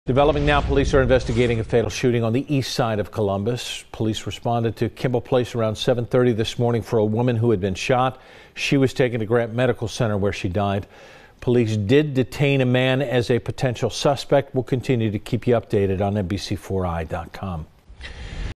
Developing now, police are investigating a fatal shooting on the east side of Columbus. Police responded to Kimball Place around 7:30 this morning for a woman who had been shot. She was taken to Grant Medical Center where she died. Police did detain a man as a potential suspect. We'll continue to keep you updated on NBC4i.com.